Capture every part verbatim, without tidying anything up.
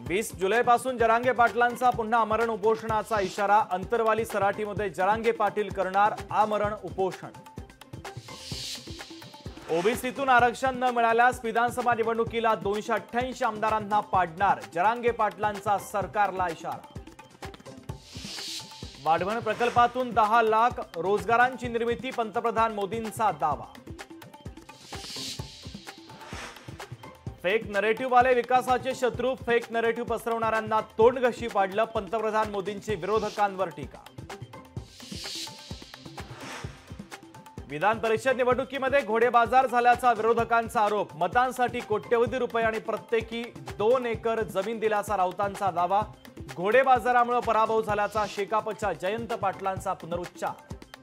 वीस जुलैपासून जरांगे पाटलांचा पुन्हा आमरण उपोषणाचा इशारा। अंतरवाली सराटीमध्ये जरांगे पाटील करणार आमरण उपोषण। ओबीसीतून आरक्षण न मिळाल्यास विधानसभा निवडणुकीला दोनशे अठ्ठ्याऐंशी आमदारांना पाडणार, जरांगे पाटलांचा सरकारला इशारा। वाढवण प्रकल्पातून दहा लाख रोजगारांची निर्मिती, पंतप्रधान मोदींचा दावा। फेक नरेटिव्ह वाले विकासाचे शत्रू, फेक नरेटिव्ह पसरवणाऱ्यांना तोंडघशी पाडलं, पंतप्रधान मोदींची विरोधकांवर टीका। विधान परिषद निवडणुकीमध्ये घोडेबाजार झाल्याचा विरोधकांचा आरोप, मतांसाठी कोट्यवधी रुपये आणि प्रत्येकी दोन एकर जमीन दिल्याचा राऊतांचा दावा। घोडेबाजारामुळे पराभव झाल्याचा शेकापच्या जयंत पाटलांचा पुनरुच्चार।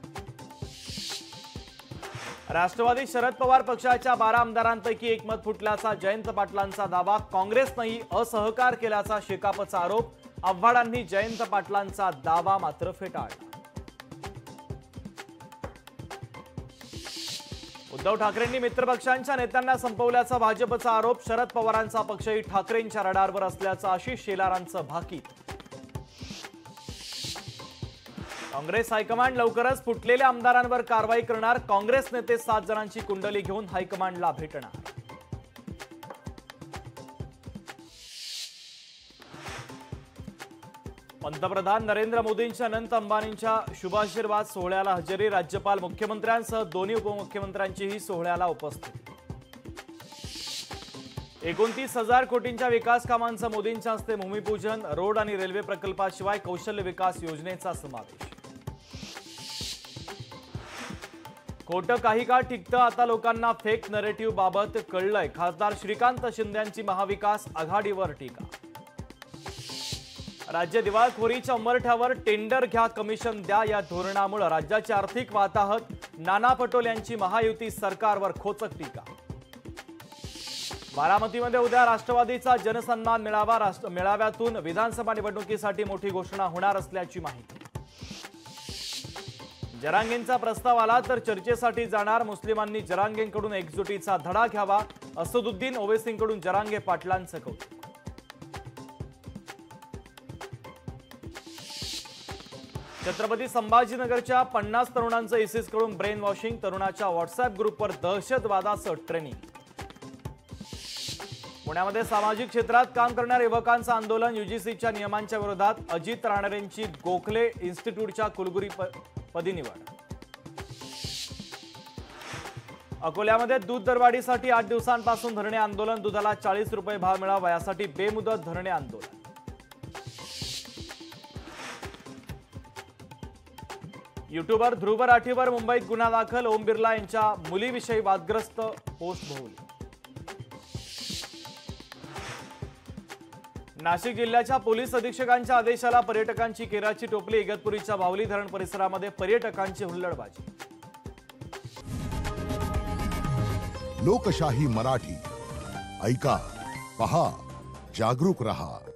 राष्ट्रवादी शरद पवार पक्षाच्या बारा आमदारांपैकी एक मत फुटल्याचा जयंत पाटलांचा दावा। काँग्रेसनेही असहकार केल्याचा शेकापचा आरोप। आव्हाडांनी जयंत पाटलांचा दावा मात्र फेटाळला। उद्धव ठाकरेंनी मित्रपक्षांच्या नेत्यांना संपवल्याचा भाजपचा आरोप। शरद पवारांचा पक्षही ठाकरेंच्या रडारवर असल्याचं आशिष शेलारांचं भाकीत। काँग्रेस हायकमांड लवकरच फुटलेल्या आमदारांवर कारवाई करणार, काँग्रेस नेते सात जणांची कुंडली घेऊन हायकमांडला भेटणार। पंतप्रधान नरेंद्र मोदींच्या अनंत अंबानींच्या शुभाशीर्वाद सोहळ्याला हजेरी, राज्यपाल मुख्यमंत्र्यांसह दोन्ही उपमुख्यमंत्र्यांचीही सोहळ्याला उपस्थिती। एकोणतीस हजार कोटींच्या विकास कामांचं मोदींच्या हस्ते भूमिपूजन, रोड आणि रेल्वे प्रकल्पाशिवाय कौशल्य विकास योजनेचा समावेश। खोटं काही काळ टिकतं, आता लोकांना फेक नरेटिव्ह बाबत कळलंय, खासदार श्रीकांत शिंदेंची महाविकास आघाडीवर टीका। राज्य दिवाळखोरीच्या उंबरठ्यावर, टेंडर घ्या कमिशन द्या या धोरणामुळे राज्याची आर्थिक वाताहत, नाना पटोले यांची महायुती सरकारवर खोचक टीका। बारामतीमध्ये उद्या राष्ट्रवादीचा जनसन्मान मेळावा, मेळाव्यातून विधानसभा निवडणुकीसाठी मोठी घोषणा होणार असल्याची माहिती। जरांगेंचा प्रस्ताव आला तर चर्चेसाठी जाणार, मुस्लिमांनी जरांगेंकडून एकजुटीचा धडा घ्यावा, असदुद्दीन ओवेसींकडून जरांगे पाटलांचं कौतुक। छत्रपती संभाजीनगरच्या पन्नास तरुणांचं इसिसकडून ब्रेन वॉशिंग, तरुणाच्या व्हॉट्सअप ग्रुपवर दहशतवादाचं ट्रेनिंग। पुण्यामध्ये सामाजिक क्षेत्रात काम करणाऱ्या युवकांचं आंदोलन, यूजीसीच्या नियमांच्या विरोधात, अजित राणरेंची गोखले इन्स्टिट्यूटच्या कुलगुरू पदी निवड। अकोल्यामध्ये दूध दरवाढीसाठी आठ दिवसांपासून धरणे आंदोलन, दुधाला चाळीस रुपये भाव मिळावा यासाठी बेमुदत धरणे आंदोलन। युट्यूबर ध्रुव राठीवर मुंबईत गुन्हा दाखल, ओम बिर्ला यांच्या मुलीविषयी वादग्रस्त पोस्ट भोवली। नाशिक जिल्ह्याच्या पोलीस अधीक्षकांच्या आदेशाला पर्यटकांची केराची टोपली, इगतपुरीच्या बाहुली धरण परिसरामध्ये पर्यटकांची हुल्लडबाजी। लोकशाही मराठी ऐका, पहा, जागरूक रहा।